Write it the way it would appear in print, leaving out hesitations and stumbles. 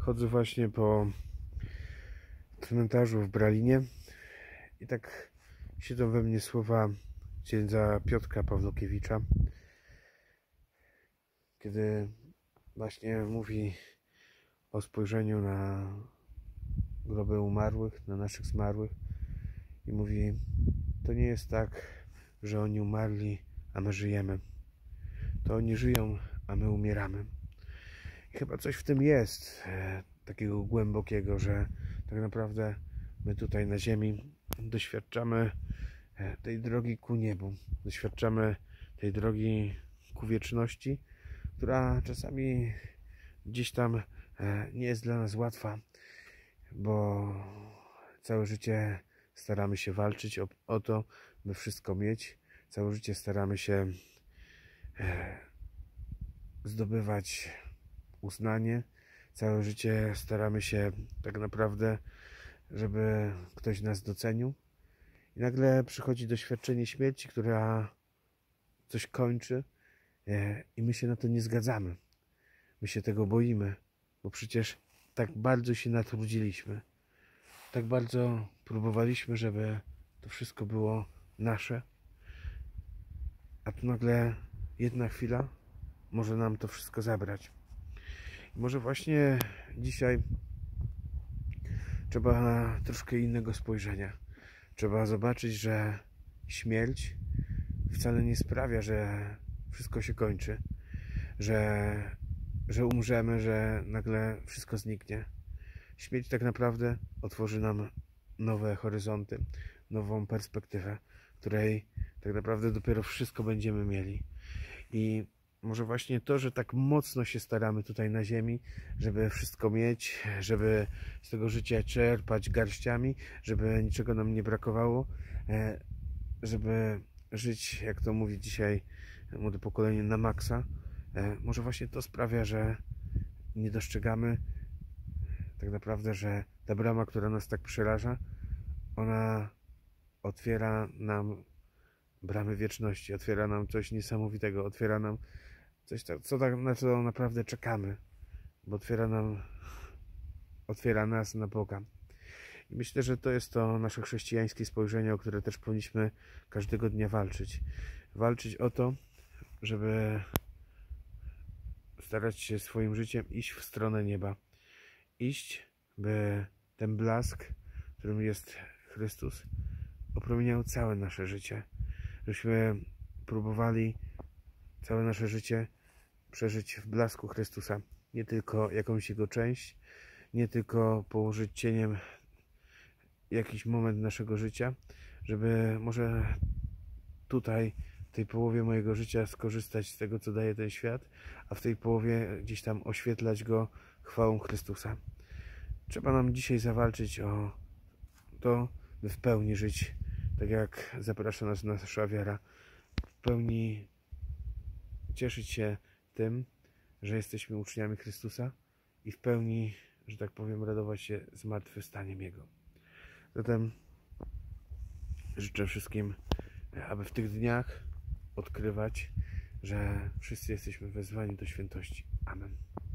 Chodzę właśnie po cmentarzu w Bralinie i tak siedzą we mnie słowa księdza Piotra Pawlukiewicza, kiedy właśnie mówi o spojrzeniu na groby umarłych, na naszych zmarłych i mówi: to nie jest tak, że oni umarli, a my żyjemy. To oni żyją, a my umieramy. I chyba coś w tym jest, takiego głębokiego, że tak naprawdę my tutaj na ziemi doświadczamy tej drogi ku niebu, doświadczamy tej drogi ku wieczności, która czasami gdzieś tam nie jest dla nas łatwa, bo całe życie staramy się walczyć o to, by wszystko mieć. Całe życie staramy się zdobywać uznanie. Całe życie staramy się tak naprawdę, żeby ktoś nas docenił. I nagle przychodzi doświadczenie śmierci, która coś kończy i my się na to nie zgadzamy. My się tego boimy, bo przecież tak bardzo się natrudziliśmy. Tak bardzo próbowaliśmy, żeby to wszystko było nasze. A tu nagle jedna chwila może nam to wszystko zabrać. I może właśnie dzisiaj trzeba troszkę innego spojrzenia. Trzeba zobaczyć, że śmierć wcale nie sprawia, że wszystko się kończy, że umrzemy, że nagle wszystko zniknie. Śmierć tak naprawdę otworzy nam nowe horyzonty, nową perspektywę, w której tak naprawdę dopiero wszystko będziemy mieli. I może właśnie to, że tak mocno się staramy tutaj na ziemi, żeby wszystko mieć, żeby z tego życia czerpać garściami, żeby niczego nam nie brakowało, żeby żyć, jak to mówi dzisiaj młode pokolenie, na maksa. Może właśnie to sprawia, że nie dostrzegamy tak naprawdę, że ta brama, która nas tak przeraża, ona otwiera nam bramy wieczności, otwiera nam coś niesamowitego, otwiera nam coś, na co naprawdę czekamy, bo otwiera nas na Boga. I myślę, że to jest to nasze chrześcijańskie spojrzenie, o które też powinniśmy każdego dnia walczyć. Walczyć o to, żeby starać się swoim życiem iść w stronę nieba. Iść, by ten blask, którym jest Chrystus, opromieniał całe nasze życie. Żebyśmy próbowali całe nasze życie przeżyć w blasku Chrystusa. Nie tylko jakąś Jego część, nie tylko położyć cieniem jakiś moment naszego życia, żeby może tutaj, w tej połowie mojego życia skorzystać z tego, co daje ten świat, a w tej połowie gdzieś tam oświetlać go chwałą Chrystusa. Trzeba nam dzisiaj zawalczyć o to, by w pełni żyć, tak jak zaprasza nas nasza wiara. W pełni cieszyć się tym, że jesteśmy uczniami Chrystusa i w pełni, że tak powiem, radować się zmartwychwstaniem Jego. Zatem życzę wszystkim, aby w tych dniach odkrywać, że wszyscy jesteśmy wezwani do świętości. Amen.